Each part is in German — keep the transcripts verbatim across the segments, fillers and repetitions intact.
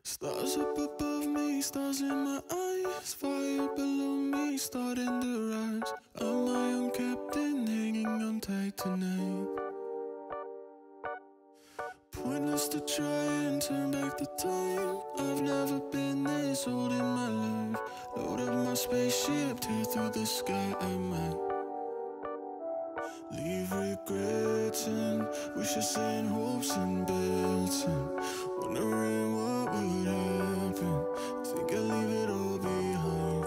Stars up above me, stars in my eyes, fire below me, starting to rise. I'm my own captain, hanging on tight tonight. Pointless to try and turn back the time. I've never been this old in my life. Load up my spaceship, tear through the sky. I might leave regrets and wishes and hopes and bets and wondering what would happen. Think I'll leave it all behind.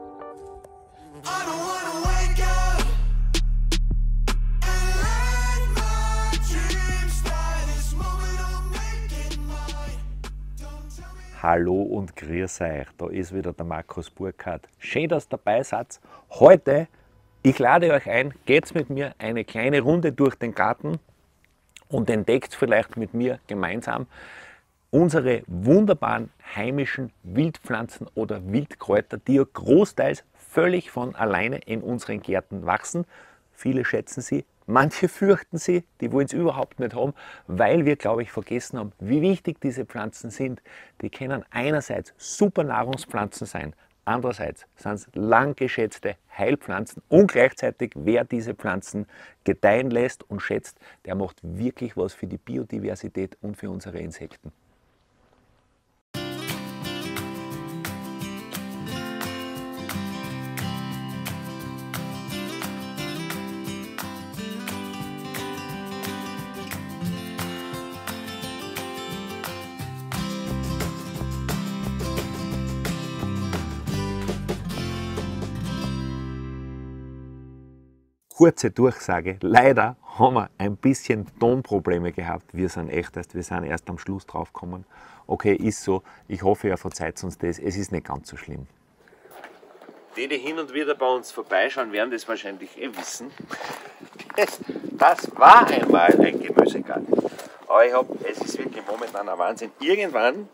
I don't wanna wake up and let my dreams die. This moment I'll make it mine. Don't tell me. Hallo und grüß euch, da ist wieder der Markus Burkhardt. Schön, dass ihr dabei seid. Heute, ich lade euch ein, geht's mit mir eine kleine Runde durch den Garten und entdeckt vielleicht mit mir gemeinsam unsere wunderbaren heimischen Wildpflanzen oder Wildkräuter, die ja großteils völlig von alleine in unseren Gärten wachsen. Viele schätzen sie, manche fürchten sie, die wollen es überhaupt nicht haben, weil wir, glaube ich, vergessen haben, wie wichtig diese Pflanzen sind. Die können einerseits super Nahrungspflanzen sein, andererseits sind es lang geschätzte Heilpflanzen und gleichzeitig, wer diese Pflanzen gedeihen lässt und schätzt, der macht wirklich was für die Biodiversität und für unsere Insekten. Kurze Durchsage, leider haben wir ein bisschen Tonprobleme gehabt. Wir sind echt erst, wir sind erst am Schluss drauf gekommen. Okay, ist so. Ich hoffe, ihr verzeiht uns das. Es ist nicht ganz so schlimm. Die, die hin und wieder bei uns vorbeischauen, werden das wahrscheinlich eh wissen. Das, das war einmal ein Gemüsegarten. Aber ich hab, es ist wirklich momentan ein Wahnsinn. Irgendwann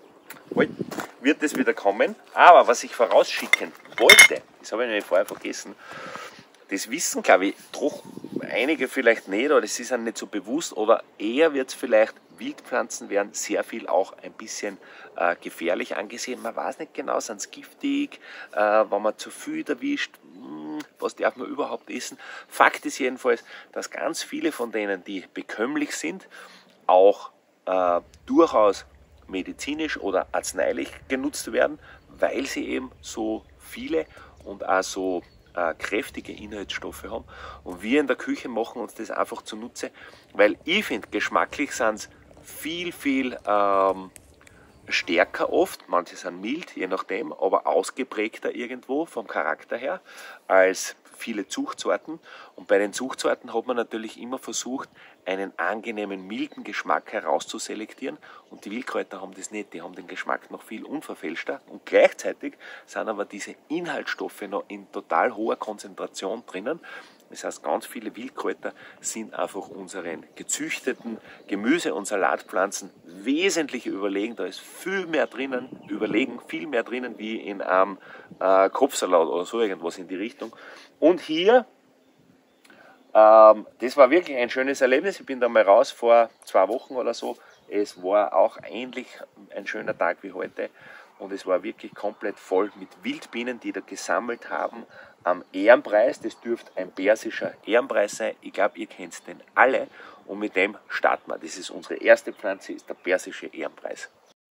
wird es wieder kommen. Aber was ich vorausschicken wollte, das habe ich nämlich vorher vergessen, das wissen, glaube ich, doch einige vielleicht nicht, oder es ist ihnen nicht so bewusst, oder eher wird es vielleicht, Wildpflanzen werden sehr viel auch ein bisschen äh, gefährlich angesehen. Man weiß nicht genau, sind es giftig, äh, wenn man zu viel erwischt, mh, was darf man überhaupt essen. Fakt ist jedenfalls, dass ganz viele von denen, die bekömmlich sind, auch äh, durchaus medizinisch oder arzneilich genutzt werden, weil sie eben so viele und auch so kräftige Inhaltsstoffe haben, und wir in der Küche machen uns das einfach zunutze, weil ich finde, geschmacklich sind es viel, viel ähm, stärker oft, manche sind mild, je nachdem, aber ausgeprägter irgendwo vom Charakter her als viele Zuchtsorten. Und bei den Zuchtsorten hat man natürlich immer versucht, einen angenehmen, milden Geschmack herauszuselektieren, und die Wildkräuter haben das nicht, die haben den Geschmack noch viel unverfälschter, und gleichzeitig sind aber diese Inhaltsstoffe noch in total hoher Konzentration drinnen. Das heißt, ganz viele Wildkräuter sind einfach unseren gezüchteten Gemüse- und Salatpflanzen wesentlich überlegen. Da ist viel mehr drinnen, überlegen, viel mehr drinnen wie in einem äh, Kopfsalat oder so irgendwas in die Richtung. Und hier, ähm, das war wirklich ein schönes Erlebnis. Ich bin da mal raus vor zwei Wochen oder so. Es war auch ähnlich ein schöner Tag wie heute. Und es war wirklich komplett voll mit Wildbienen, die da gesammelt haben am Ehrenpreis. Das dürfte ein persischer Ehrenpreis sein. Ich glaube, ihr kennt den alle. Und mit dem starten wir. Das ist unsere erste Pflanze, ist der persische Ehrenpreis.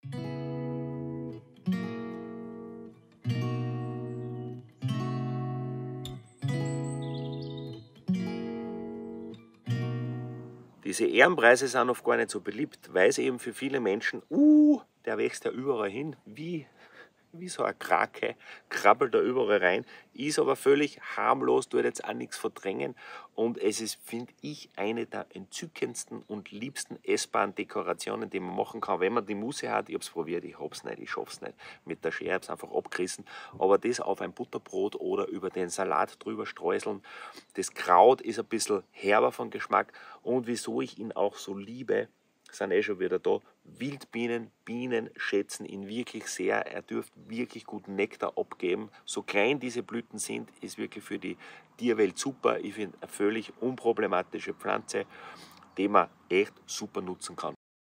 Diese Ehrenpreise sind oft gar nicht so beliebt, weil es eben für viele Menschen, uh, der wächst ja überall hin, wie, wie so eine Krake, krabbelt da überall rein, ist aber völlig harmlos, tut jetzt auch nichts verdrängen, und es ist, finde ich, eine der entzückendsten und liebsten essbaren Dekorationen, die man machen kann, wenn man die Muße hat. Ich habe es probiert, ich habe es nicht, ich schaffe es nicht mit der Schere, ich habe es einfach abgerissen, aber das auf ein Butterbrot oder über den Salat drüber streuseln. Das Kraut ist ein bisschen herber von Geschmack, und wieso ich ihn auch so liebe, sind eh schon wieder da. Wildbienen, Bienen schätzen ihn wirklich sehr. Er dürfte wirklich guten Nektar abgeben. So klein diese Blüten sind, ist wirklich für die Tierwelt super. Ich finde eine völlig unproblematische Pflanze, die man echt super nutzen kann.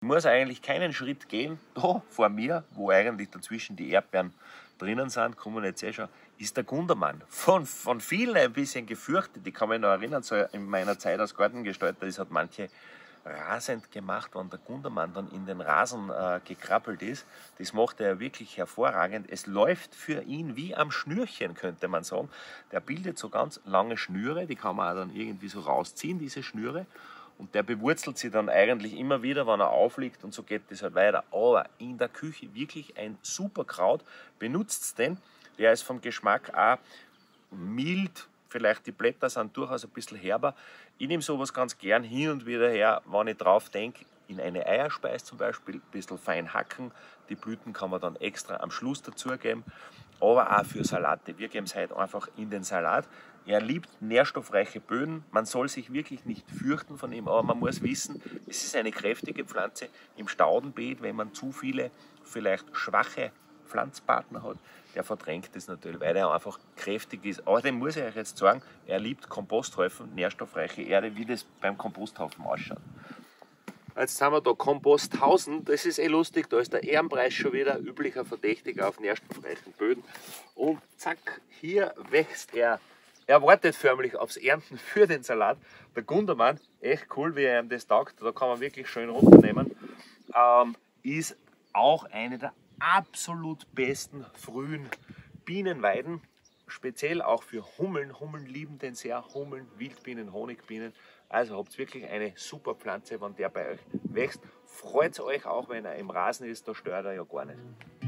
muss eigentlich keinen Schritt gehen. Da vor mir, wo eigentlich dazwischen die Erdbeeren drinnen sind, kann man jetzt eh schon, ist der Gundermann. Von, von vielen ein bisschen gefürchtet. Ich kann mich noch erinnern, so in meiner Zeit als Gartengestalter, das hat manche rasend gemacht, wenn der Gundermann dann in den Rasen äh, gekrabbelt ist. Das macht er wirklich hervorragend. Es läuft für ihn wie am Schnürchen, könnte man sagen. Der bildet so ganz lange Schnüre, die kann man auch dann irgendwie so rausziehen, diese Schnüre. Und der bewurzelt sie dann eigentlich immer wieder, wenn er aufliegt, und so geht das halt weiter. Aber in der Küche wirklich ein super Kraut. Benutzt es den. Der ist vom Geschmack auch mild. Vielleicht die Blätter sind durchaus ein bisschen herber. Ich nehme sowas ganz gern hin und wieder her, wenn ich drauf denke, in eine Eierspeise zum Beispiel, ein bisschen fein hacken. Die Blüten kann man dann extra am Schluss dazugeben. Aber auch für Salate. Wir geben es heute einfach in den Salat. Er liebt nährstoffreiche Böden. Man soll sich wirklich nicht fürchten von ihm, aber man muss wissen, es ist eine kräftige Pflanze. Im Staudenbeet, wenn man zu viele, vielleicht schwache Pflanzpartner hat, der verdrängt es natürlich, weil er einfach kräftig ist. Aber dem muss ich euch jetzt sagen, er liebt Komposthaufen, nährstoffreiche Erde, wie das beim Komposthaufen ausschaut. Jetzt sind wir da Komposthausen, das ist eh lustig, da ist der Ehrenpreis schon wieder, üblicher Verdächtiger auf nährstoffreichen Böden. Und zack, hier wächst er. Er wartet förmlich aufs Ernten für den Salat. Der Gundermann, echt cool, wie er ihm das taugt, da kann man wirklich schön runternehmen, ähm, ist auch eine der absolut besten frühen Bienenweiden, speziell auch für Hummeln. Hummeln lieben den sehr, Hummeln, Wildbienen, Honigbienen. Also habt ihr wirklich eine super Pflanze, wenn der bei euch wächst. Freut euch auch, wenn er im Rasen ist, da stört er ja gar nicht.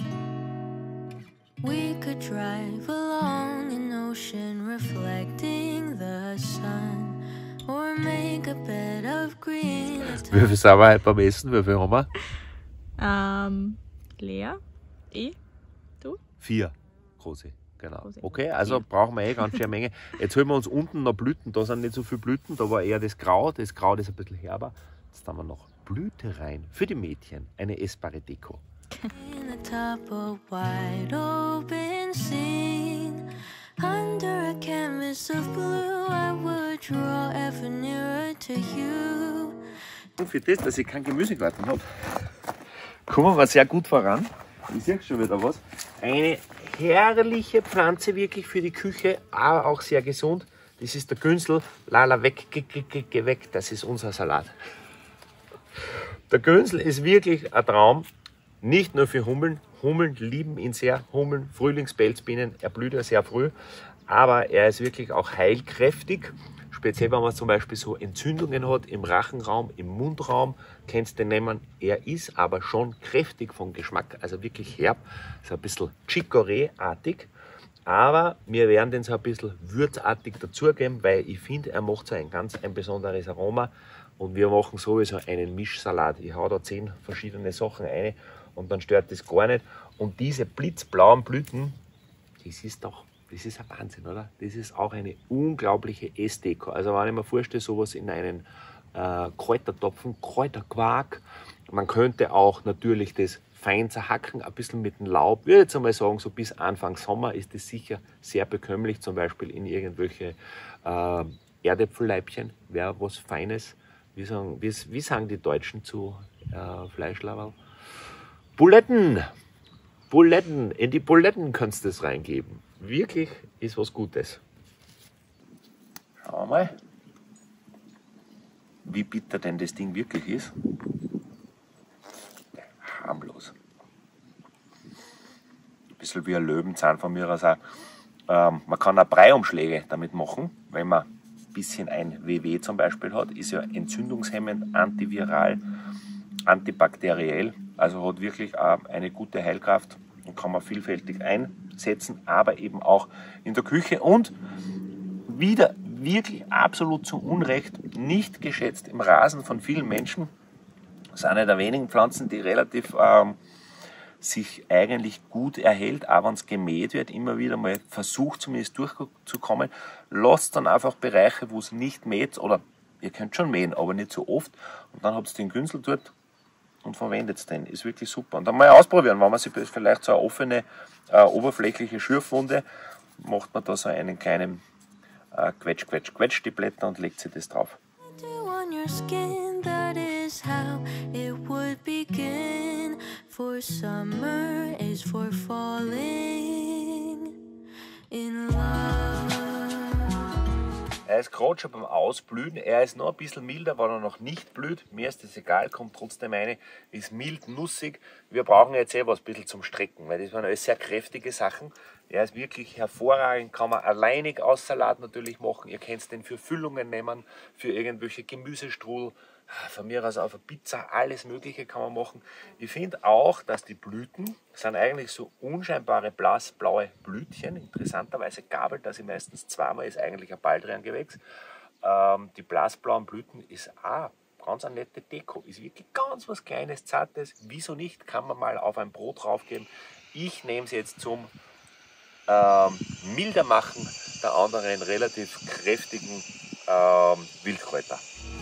We could drive along an ocean reflecting the sun, or make a bed of green. Wie viel sind wir heute beim Essen? Wie viel haben wir? Ähm, Lea, ich, du? Vier große, genau. Große. Okay, also brauchen wir eh ganz schön eine Menge. Jetzt holen wir uns unten noch Blüten, da sind nicht so viele Blüten, da war eher das Kraut, das Kraut ist ein bisschen herber. Jetzt haben wir noch Blüte rein für die Mädchen, eine essbare Deko. In the top of wide open scene, under a canvas of blue, I would draw ever nearer to you. Und für das, dass ich keinen Gemüsegarten habe, kommen wir sehr gut voran. Ich sehe schon wieder was. Eine herrliche Pflanze wirklich für die Küche, aber auch sehr gesund. Das ist der Günsel. Lala, weg, geh, geh, geh weg. Das ist unser Salat. Der Günsel ist wirklich ein Traum. Nicht nur für Hummeln. Hummeln lieben ihn sehr. Hummeln, Frühlingspelzbienen, er blüht ja sehr früh. Aber er ist wirklich auch heilkräftig. Speziell, wenn man zum Beispiel so Entzündungen hat im Rachenraum, im Mundraum, kannst du den nehmen. Er ist aber schon kräftig vom Geschmack, also wirklich herb. So ein bisschen Chicorée-artig. Aber wir werden den so ein bisschen würzartig dazugeben, weil ich finde, er macht so ein ganz ein besonderes Aroma. Und wir machen sowieso einen Mischsalat. Ich hau da zehn verschiedene Sachen rein und dann stört das gar nicht. Und diese blitzblauen Blüten, das ist doch, das ist ein Wahnsinn, oder? Das ist auch eine unglaubliche Essdeko. Also wenn ich mir vorstelle, sowas in einen äh, Kräutertopfen, Kräuterquark. Man könnte auch natürlich das fein zerhacken, ein bisschen mit dem Laub. Ich würde jetzt einmal sagen, so bis Anfang Sommer ist das sicher sehr bekömmlich, zum Beispiel in irgendwelche äh, Erdäpfelleibchen, wäre was Feines. Wie sagen, wie, wie sagen die Deutschen zu äh, Fleischlaberl? Buletten! Buletten! In die Buletten kannst du das reingeben. Wirklich ist was Gutes. Schauen wir mal, wie bitter denn das Ding wirklich ist. Harmlos. Ein bisschen wie ein Löwenzahn von mir aus auch. Ähm, man kann auch Breiumschläge damit machen, wenn man ein bisschen ein W W zum Beispiel hat. Ist ja entzündungshemmend, antiviral, antibakteriell. Also hat wirklich auch eine gute Heilkraft und kann man vielfältig einsetzen, aber eben auch in der Küche. Und wieder wirklich absolut zu Unrecht nicht geschätzt im Rasen von vielen Menschen. Das ist eine der wenigen Pflanzen, die relativ ähm, sich eigentlich gut erhält, auch wenn es gemäht wird, immer wieder mal versucht zumindest durchzukommen. Lasst dann einfach Bereiche, wo es nicht mäht, oder ihr könnt schon mähen, aber nicht so oft. Und dann habt ihr den Günsel dort und verwendet den. Ist wirklich super. Und dann mal ausprobieren, wenn man sich vielleicht so eine offene, äh, oberflächliche Schürfwunde, macht man da so einen kleinen äh, Quetsch, Quetsch, Quetsch die Blätter und legt sie das drauf. On your skin that is is how it would begin. For summer is for falling in love. Er ist gerade schon beim Ausblühen. Er ist noch ein bisschen milder, weil er noch nicht blüht. Mir ist das egal, kommt trotzdem eine. Ist mild, nussig. Wir brauchen jetzt eh was ein bisschen zum Strecken, weil das waren alles sehr kräftige Sachen. Er ist wirklich hervorragend, kann man alleinig aus Salat natürlich machen. Ihr könnt den für Füllungen nehmen, für irgendwelche Gemüsestrudel. Von mir aus auf eine Pizza, alles Mögliche kann man machen. Ich finde auch, dass die Blüten sind eigentlich so unscheinbare blassblaue Blütchen. Interessanterweise gabelt das meistens zweimal, ist eigentlich ein Baldrian-Gewächs. Ähm, die blassblauen Blüten ist auch ganz eine nette Deko. Ist wirklich ganz was Kleines, Zartes. Wieso nicht? Kann man mal auf ein Brot draufgeben. Ich nehme es jetzt zum ähm, milder machen der anderen relativ kräftigen ähm, Wildkräuter.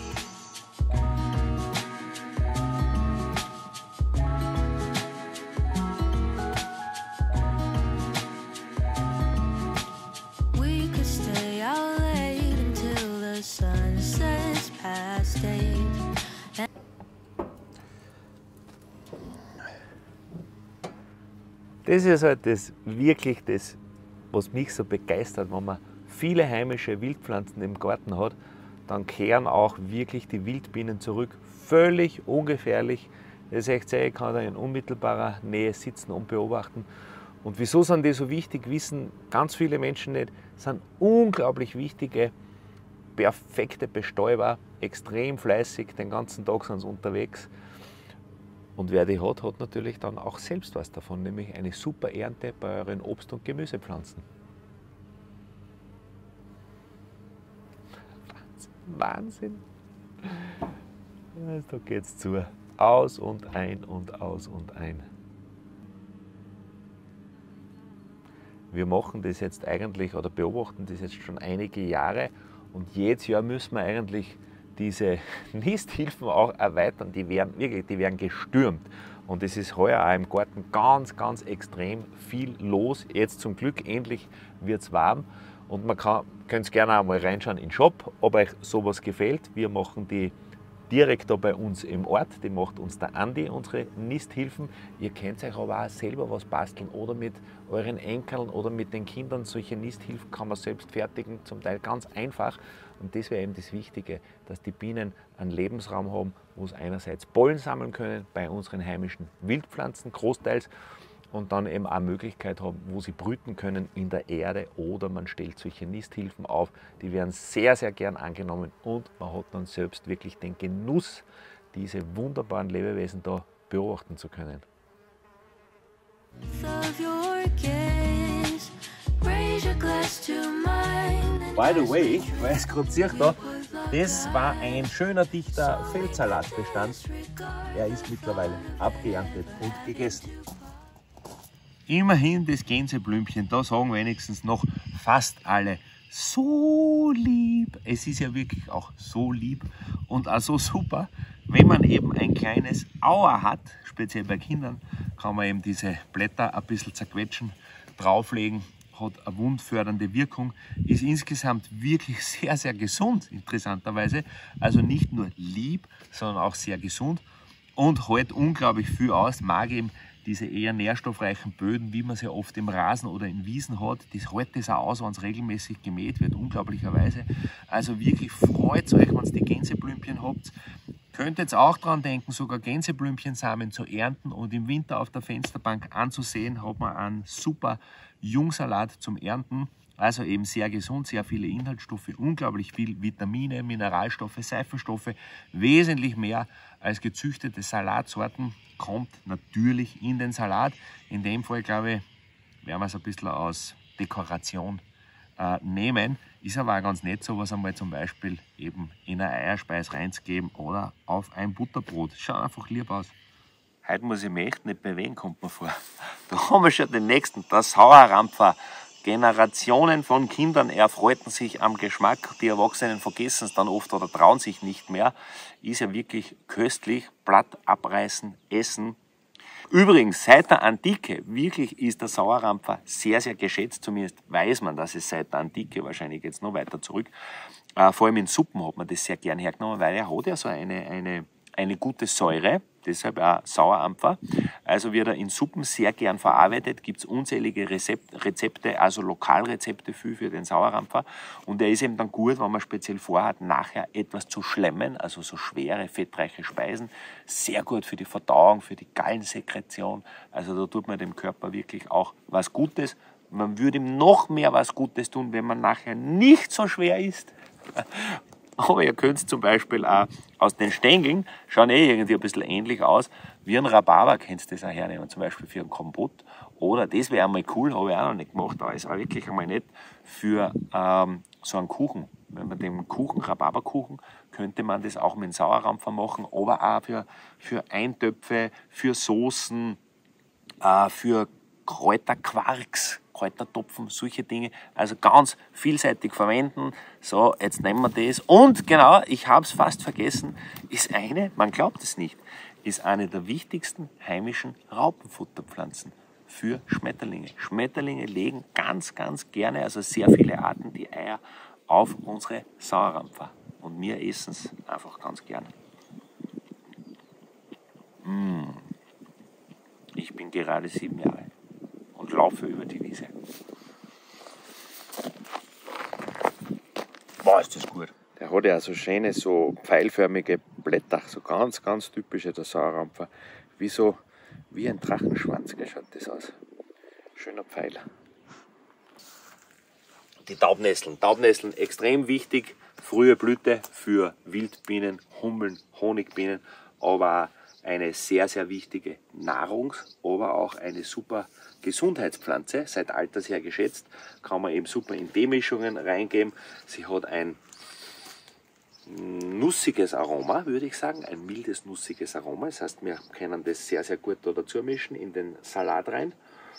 Das ist halt das, wirklich das, was mich so begeistert, wenn man viele heimische Wildpflanzen im Garten hat, dann kehren auch wirklich die Wildbienen zurück. Völlig ungefährlich. Das ist echt sehr, ich kann da in unmittelbarer Nähe sitzen und beobachten. Und wieso sind die so wichtig, wissen ganz viele Menschen nicht. Das sind unglaublich wichtige, perfekte Bestäuber, extrem fleißig, den ganzen Tag sind sie unterwegs. Und wer die hat, hat natürlich dann auch selbst was davon, nämlich eine super Ernte bei euren Obst- und Gemüsepflanzen. Wahnsinn! Wahnsinn! Da geht's zu. Aus und ein und aus und ein. Wir machen das jetzt eigentlich oder beobachten das jetzt schon einige Jahre und jedes Jahr müssen wir eigentlich diese Nisthilfen auch erweitern, die werden wirklich, die werden gestürmt. Und es ist heuer auch im Garten ganz, ganz extrem viel los. Jetzt zum Glück, endlich wird es warm. Und man kann, könnt gerne auch mal reinschauen in den Shop, ob euch sowas gefällt. Wir machen die direkt da bei uns im Ort, die macht uns der Andi, unsere Nisthilfen. Ihr könnt euch aber auch selber was basteln oder mit euren Enkeln oder mit den Kindern. Solche Nisthilfen kann man selbst fertigen, zum Teil ganz einfach. Und das wäre eben das Wichtige, dass die Bienen einen Lebensraum haben, wo sie einerseits Pollen sammeln können bei unseren heimischen Wildpflanzen großteils und dann eben auch Möglichkeit haben, wo sie brüten können in der Erde oder man stellt solche Nisthilfen auf. Die werden sehr, sehr gern angenommen und man hat dann selbst wirklich den Genuss, diese wunderbaren Lebewesen da beobachten zu können. By the way, weil es gerade sehe da, das war ein schöner, dichter Feldsalatbestand. Er ist mittlerweile abgeerntet und gegessen. Immerhin das Gänseblümchen, da sagen wenigstens noch fast alle, so lieb. Es ist ja wirklich auch so lieb und auch so super, wenn man eben ein kleines Auer hat, speziell bei Kindern, kann man eben diese Blätter ein bisschen zerquetschen, drauflegen, hat eine wundfördernde Wirkung, ist insgesamt wirklich sehr, sehr gesund, interessanterweise. Also nicht nur lieb, sondern auch sehr gesund und hält unglaublich viel aus, mag eben diese eher nährstoffreichen Böden, wie man sie ja oft im Rasen oder in Wiesen hat, das hält das auch aus, wenn es regelmäßig gemäht wird, unglaublicherweise. Also wirklich freut euch, wenn ihr die Gänseblümchen habt. Könnt jetzt auch dran denken, sogar Gänseblümchensamen zu ernten und im Winter auf der Fensterbank anzusehen, hat man einen super Jungsalat zum Ernten. Also eben sehr gesund, sehr viele Inhaltsstoffe, unglaublich viel Vitamine, Mineralstoffe, Seifenstoffe, wesentlich mehr als gezüchtete Salatsorten kommt natürlich in den Salat. In dem Fall, glaube ich, werden wir es ein bisschen aus Dekoration äh, nehmen. Ist aber auch ganz nett, sowas einmal zum Beispiel eben in eine Eierspeise reinzugeben oder auf ein Butterbrot. Schaut einfach lieb aus. Heute muss ich mich echt nicht bewegen, kommt mir vor. Da haben wir schon den nächsten, der Sauerrampfer. Generationen von Kindern erfreuten sich am Geschmack. Die Erwachsenen vergessen es dann oft oder trauen sich nicht mehr. Ist ja wirklich köstlich. Blatt abreißen, essen. Übrigens, seit der Antike wirklich ist der Sauerrampfer sehr, sehr geschätzt. Zumindest weiß man, dass es seit der Antike, wahrscheinlich jetzt noch weiter zurück, äh, vor allem in Suppen hat man das sehr gern hergenommen, weil er hat ja so eine, eine eine gute Säure, deshalb auch Sauerampfer. Also wird er in Suppen sehr gern verarbeitet, gibt es unzählige Rezept, Rezepte, also Lokalrezepte für, für den Sauerampfer. Und er ist eben dann gut, wenn man speziell vorhat, nachher etwas zu schlemmen, also so schwere, fettreiche Speisen. Sehr gut für die Verdauung, für die Gallensekretion. Also da tut man dem Körper wirklich auch was Gutes. Man würde ihm noch mehr was Gutes tun, wenn man nachher nicht so schwer isst. Aber ihr könnt zum Beispiel auch aus den Stängeln, schauen eh irgendwie ein bisschen ähnlich aus, wie ein Rhabarber, könnt ihr das auch hernehmen, zum Beispiel für einen Kompott. Oder, das wäre einmal cool, habe ich auch noch nicht gemacht, aber ist auch wirklich einmal nett, für ähm, so einen Kuchen. Wenn man den Kuchen, Rhabarberkuchen, könnte man das auch mit dem Sauerampfer machen, aber auch für, für Eintöpfe, für Soßen, äh, für Kräuterquarks, Kräutertopfen, solche Dinge. Also ganz vielseitig verwenden. So, jetzt nehmen wir das. Und genau, ich habe es fast vergessen, ist eine, man glaubt es nicht, ist eine der wichtigsten heimischen Raupenfutterpflanzen für Schmetterlinge. Schmetterlinge legen ganz, ganz gerne, also sehr viele Arten, die Eier auf unsere Sauerampfer. Und wir essen es einfach ganz gerne. Mmh. Ich bin gerade sieben Jahre und laufe über die Wiese. Boah, ist das gut. Der hat ja so schöne, so pfeilförmige Blätter, so ganz, ganz typische der Sauerampfer. Wie so, wie ein Drachenschwanz schaut das aus. Schöner Pfeil. Die Taubnesseln. Taubnesseln extrem wichtig. Frühe Blüte für Wildbienen, Hummeln, Honigbienen, aber auch eine sehr, sehr wichtige Nahrungs-, aber auch eine super Gesundheitspflanze, seit alters her geschätzt. Kann man eben super in Teemischungen reingeben. Sie hat ein nussiges Aroma, würde ich sagen, ein mildes, nussiges Aroma. Das heißt, wir können das sehr, sehr gut da dazu mischen in den Salat rein.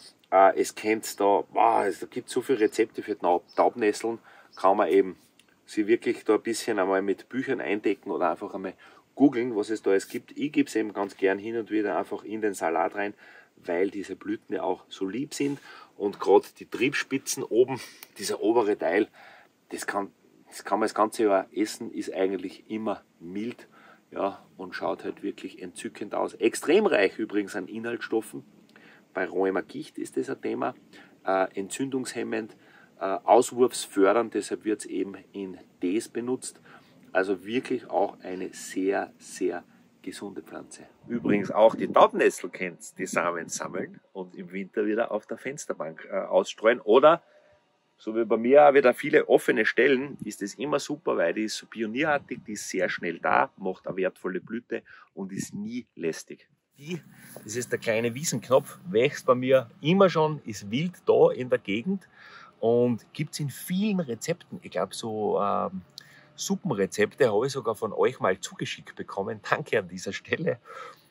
Äh, es kennt da, wow, es gibt so viele Rezepte für Taubnesseln, kann man eben sie wirklich da ein bisschen einmal mit Büchern eindecken oder einfach einmal googeln, was es da alles gibt. Ich gebe es eben ganz gern hin und wieder einfach in den Salat rein, weil diese Blüten ja auch so lieb sind. Und gerade die Triebspitzen oben, dieser obere Teil, das kann, das kann man das ganze Jahr essen, ist eigentlich immer mild, ja, und schaut halt wirklich entzückend aus. Extrem reich übrigens an Inhaltsstoffen. Bei Rheuma Gicht ist das ein Thema. Äh, entzündungshemmend, äh, auswurfsfördernd, deshalb wird es eben in Tees benutzt. Also wirklich auch eine sehr, sehr gesunde Pflanze. Übrigens auch die Taubnessel kennt, die Samen sammeln und im Winter wieder auf der Fensterbank äh, ausstreuen. Oder, so wie bei mir auch wieder viele offene Stellen, ist das immer super, weil die ist so pionierartig, die ist sehr schnell da, macht eine wertvolle Blüte und ist nie lästig. Die, das ist der kleine Wiesenknopf, wächst bei mir immer schon, ist wild da in der Gegend und gibt es in vielen Rezepten. Ich glaube so ähm, Suppenrezepte habe ich sogar von euch mal zugeschickt bekommen. Danke an dieser Stelle.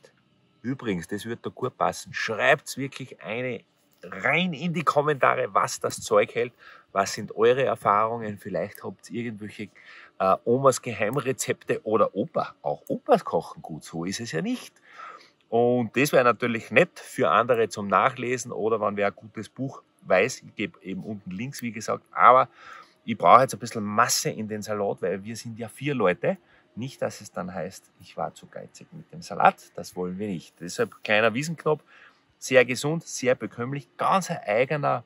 Übrigens, das wird da gut passen. Schreibt wirklich eine rein in die Kommentare, was das Zeug hält. Was sind eure Erfahrungen? Vielleicht habt ihr irgendwelche äh, Omas Geheimrezepte oder Opa. Auch Opas kochen gut, so ist es ja nicht. Und das wäre natürlich nett für andere zum Nachlesen oder wenn wer ein gutes Buch weiß. Ich gebe eben unten Links, wie gesagt. Aber ich brauche jetzt ein bisschen Masse in den Salat, weil wir sind ja vier Leute. Nicht, dass es dann heißt, ich war zu geizig mit dem Salat. Das wollen wir nicht. Deshalb kleiner Wiesenknopf, sehr gesund, sehr bekömmlich, ganz ein eigener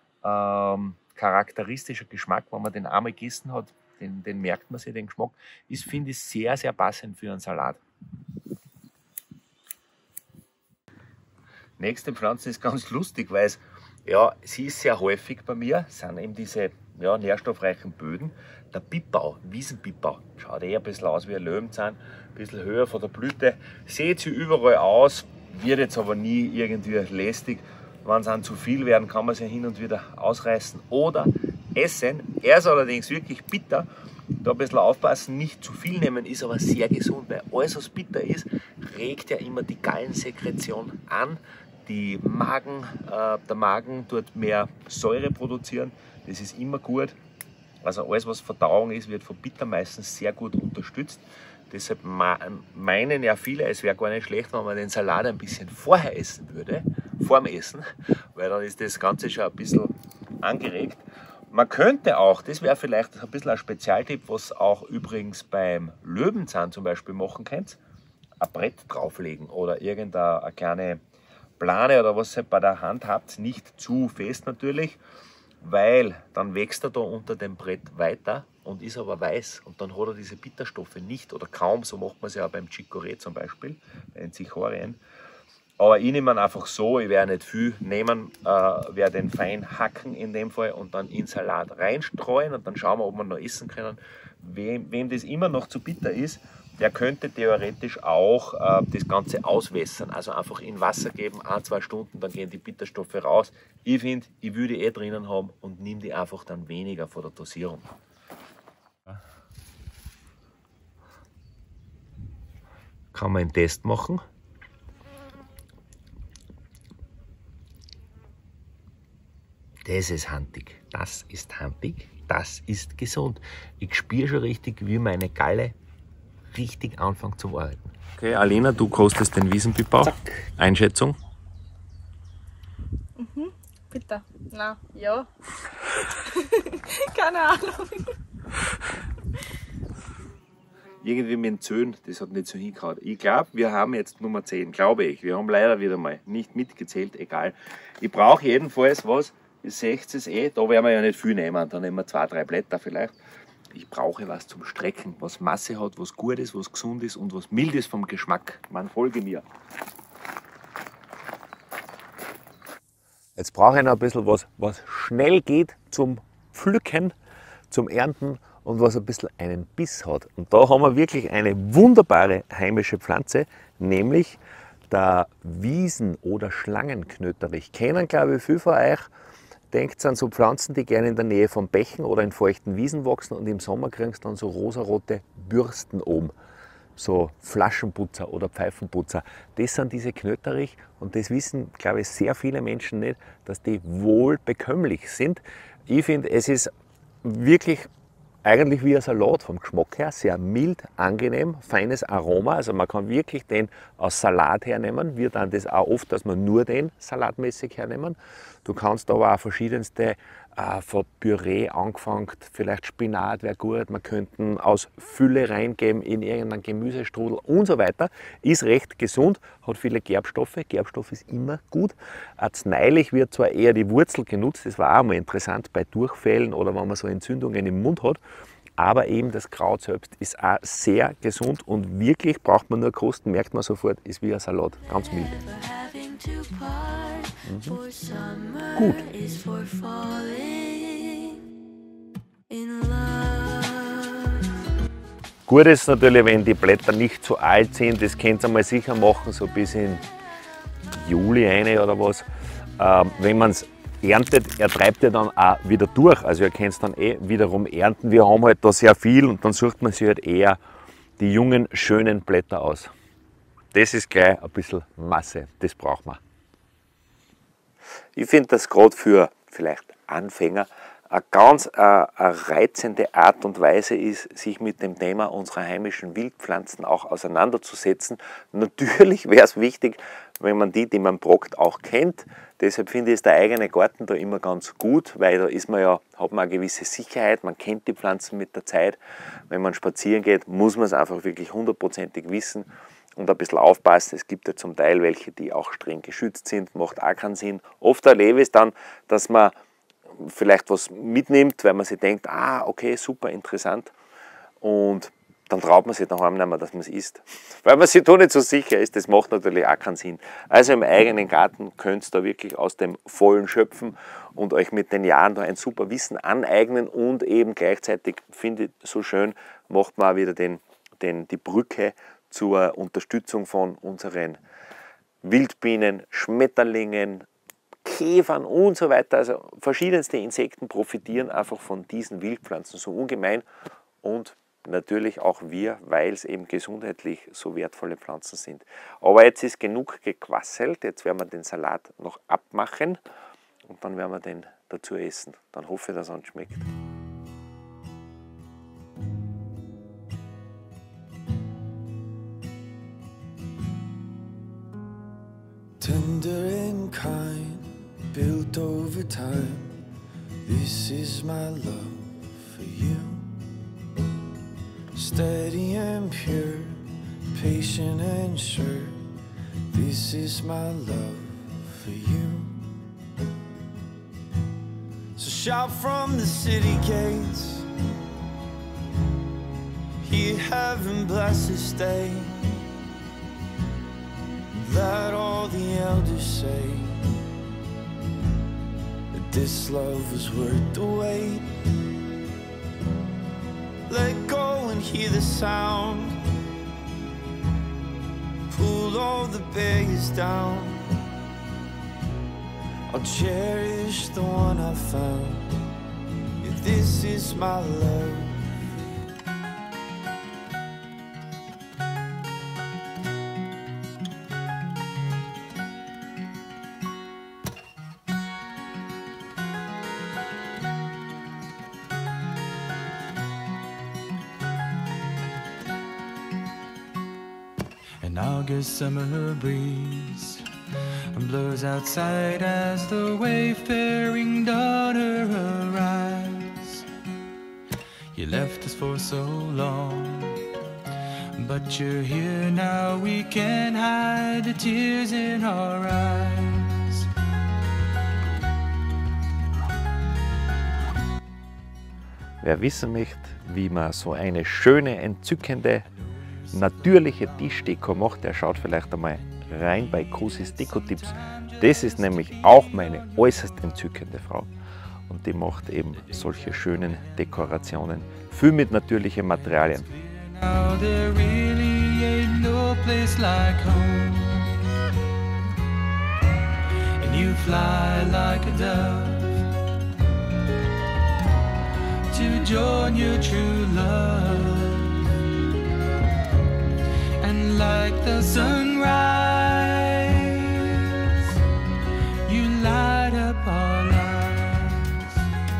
ähm, charakteristischer Geschmack, wenn man den einmal gegessen hat, den, den merkt man sich, den Geschmack, ist, finde ich, sehr, sehr passend für einen Salat. Nächste Pflanze ist ganz lustig, weil es, ja, sie ist sehr häufig bei mir, sind eben diese ja, nährstoffreichen Böden. Der Pipau, Wiesenpipau, schaut eher ein bisschen aus wie ein Löwenzahn, ein bisschen höher von der Blüte, sieht sie überall aus, wird jetzt aber nie irgendwie lästig. Wenn es dann zu viel werden, kann man sie hin und wieder ausreißen oder essen. Er ist allerdings wirklich bitter. Da ein bisschen aufpassen, nicht zu viel nehmen, ist aber sehr gesund, weil alles, was bitter ist, regt ja immer die Gallensekretion an. Die Magen, äh, der Magen tut mehr Säure produzieren, das ist immer gut. Also alles, was Verdauung ist, wird von Bitter meistens sehr gut unterstützt. Deshalb meinen ja viele, es wäre gar nicht schlecht, wenn man den Salat ein bisschen vorher essen würde, vor dem Essen, weil dann ist das Ganze schon ein bisschen angeregt. Man könnte auch, das wäre vielleicht ein bisschen ein Spezialtipp, was auch übrigens beim Löwenzahn zum Beispiel machen könnt, ein Brett drauflegen oder irgendeine kleine Plane oder was ihr bei der Hand habt, nicht zu fest natürlich, weil dann wächst er da unter dem Brett weiter und ist aber weiß und dann hat er diese Bitterstoffe nicht oder kaum, so macht man es ja auch beim Chicorée zum Beispiel, bei den Zichorien. Aber ich nehme ihn einfach so, ich werde nicht viel nehmen, äh, werde den fein hacken in dem Fall und dann in Salat reinstreuen und dann schauen wir, ob wir noch essen können. Wem, wem das immer noch zu bitter ist, der könnte theoretisch auch äh, das Ganze auswässern, also einfach in Wasser geben, ein, zwei Stunden, dann gehen die Bitterstoffe raus. Ich finde, ich würde die eh drinnen haben und nehme die einfach dann weniger von der Dosierung. Kann man einen Test machen. Das ist handig, das ist handig, das ist gesund. Ich spüre schon richtig, wie meine Galle richtig anfängt zu arbeiten. Okay, Alena, du kostest den Wiesenbibau. Einschätzung? Mhm, bitte. Na, ja. Keine Ahnung. Irgendwie mit den Zöhn, das hat nicht so hingehauen. Ich glaube, wir haben jetzt Nummer zehn, glaube ich. Wir haben leider wieder mal nicht mitgezählt, egal. Ich brauche jedenfalls was. Ihr seht es eh, da werden wir ja nicht viel nehmen, dann nehmen wir zwei, drei Blätter vielleicht. Ich brauche was zum Strecken, was Masse hat, was gut ist, was gesund ist und was mild ist vom Geschmack. Man folge mir. Jetzt brauche ich noch ein bisschen was, was schnell geht zum Pflücken, zum Ernten und was ein bisschen einen Biss hat. Und da haben wir wirklich eine wunderbare heimische Pflanze, nämlich der Wiesen- oder Schlangenknöterich. Kennen, glaube ich, viele von euch. Denkt an so Pflanzen, die gerne in der Nähe von Bächen oder in feuchten Wiesen wachsen und im Sommer kriegst du dann so rosarote Bürsten oben. So Flaschenputzer oder Pfeifenputzer. Das sind diese Knöterich und das wissen, glaube ich, sehr viele Menschen nicht, dass die wohl bekömmlich sind. Ich finde, es ist wirklich eigentlich wie ein Salat vom Geschmack her, sehr mild, angenehm, feines Aroma. Also man kann wirklich den aus Salat hernehmen. Wir dann das auch oft, dass man nur den salatmäßig hernehmen. Du kannst aber auch verschiedenste äh, von Püree angefangen, vielleicht Spinat wäre gut, man könnte aus Fülle reingeben in irgendeinen Gemüsestrudel und so weiter. Ist recht gesund, hat viele Gerbstoffe. Gerbstoff ist immer gut. Arzneilich wird zwar eher die Wurzel genutzt, das war auch mal interessant bei Durchfällen oder wenn man so Entzündungen im Mund hat. Aber eben das Kraut selbst ist auch sehr gesund und wirklich braucht man nur kosten, merkt man sofort, ist wie ein Salat, ganz mild. Mhm. Gut. Gut ist natürlich, wenn die Blätter nicht zu alt sind, das könnt ihr mal sicher machen, so bis in Juli eine oder was. Ähm, wenn man es erntet, er treibt ja dann auch wieder durch, also ihr könnt es dann eh wiederum ernten. Wir haben halt da sehr viel und dann sucht man sich halt eher die jungen, schönen Blätter aus. Das ist gleich ein bisschen Masse, das braucht man. Ich finde das gerade für vielleicht Anfänger eine ganz äh, eine reizende Art und Weise ist, sich mit dem Thema unserer heimischen Wildpflanzen auch auseinanderzusetzen. Natürlich wäre es wichtig, wenn man die, die man brockt, auch kennt. Deshalb finde ich, ist der eigene Garten da immer ganz gut, weil da ist man ja, hat man eine gewisse Sicherheit, man kennt die Pflanzen mit der Zeit. Wenn man spazieren geht, muss man es einfach wirklich hundertprozentig wissen und ein bisschen aufpassen. Es gibt ja zum Teil welche, die auch streng geschützt sind, macht auch keinen Sinn. Oft erlebe ich es dann, dass man vielleicht was mitnimmt, weil man sich denkt, ah, okay, super interessant. Und dann traut man sich daheim nicht mehr, dass man es isst. Weil man sich da nicht so sicher ist, das macht natürlich auch keinen Sinn. Also im eigenen Garten könnt ihr da wirklich aus dem Vollen schöpfen und euch mit den Jahren da ein super Wissen aneignen und eben gleichzeitig, finde ich so schön, macht man auch wieder den, den, die Brücke zur Unterstützung von unseren Wildbienen, Schmetterlingen, Käfern und so weiter. Also verschiedenste Insekten profitieren einfach von diesen Wildpflanzen so ungemein und natürlich auch wir, weil es eben gesundheitlich so wertvolle Pflanzen sind. Aber jetzt ist genug gequasselt, jetzt werden wir den Salat noch abmachen und dann werden wir den dazu essen. Dann hoffe ich, dass es uns schmeckt. Tender and kind, built over time. This is my love for you. Steady and pure, patient and sure. This is my love for you. So shout from the city gates, hear heaven bless this day. Let all the elders say that this love was worth the wait. Let go and hear the sound, pull all the barriers down. I'll cherish the one I found. Yeah, this is my love. An August summer breeze blows outside as the wayfaring daughter arrives. You left us for so long, but you're here now. We can't hide the tears in our eyes. Wer wissen möchte, wie man so eine schöne, entzückende, natürliche Tischdeko macht, der schaut vielleicht einmal rein bei Cosis Deko-Tipps. Das ist nämlich auch meine äußerst entzückende Frau und die macht eben solche schönen Dekorationen, viel mit natürlichen Materialien. Now there really ain't no place like home, and you fly like a dove to join your true love. And like the sunrise, you light up our lives.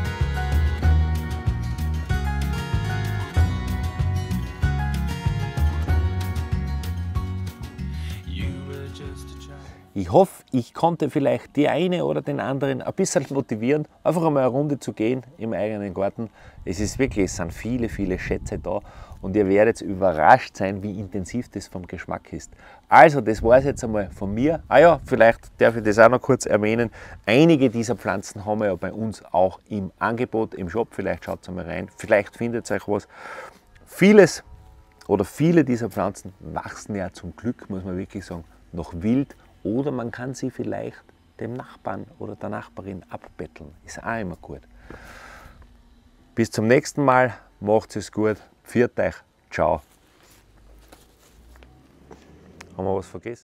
You were just a child. Ich hoffe, ich konnte vielleicht die eine oder den anderen ein bisschen motivieren, einfach einmal eine Runde zu gehen im eigenen Garten. Es ist wirklich, es sind viele, viele Schätze da und ihr werdet überrascht sein, wie intensiv das vom Geschmack ist. Also, das war es jetzt einmal von mir. Ah ja, vielleicht darf ich das auch noch kurz erwähnen. Einige dieser Pflanzen haben wir ja bei uns auch im Angebot, im Shop. Vielleicht schaut einmal rein, vielleicht findet ihr euch was. Vieles oder viele dieser Pflanzen wachsen ja zum Glück, muss man wirklich sagen, noch wild. Oder man kann sie vielleicht dem Nachbarn oder der Nachbarin abbetteln. Ist auch immer gut. Bis zum nächsten Mal. Macht es gut. Pfiat euch. Ciao. Haben wir was vergessen?